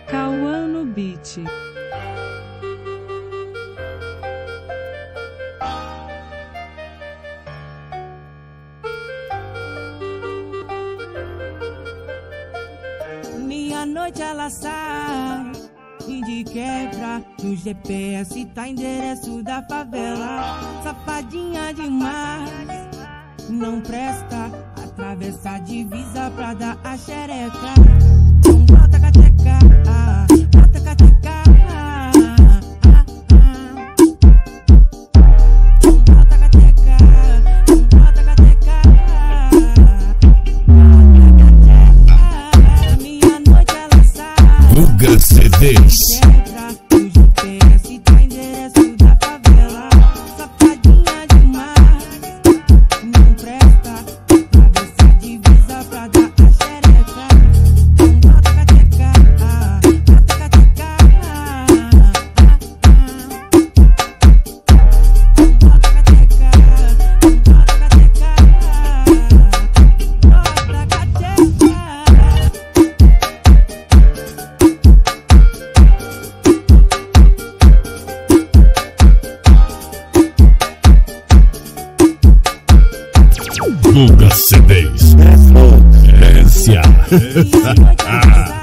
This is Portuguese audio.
Cauã no beat. Meia-noite ela sai e de quebra no GPS tá endereço da favela. Safadinha demais, não presta, atravessa a divisa pra dar a xereca. Então bota cateca, bota cateca, bota cateca, bota cateca, meia-noite ela sai. Guga CDs. Guga CDs. Referência.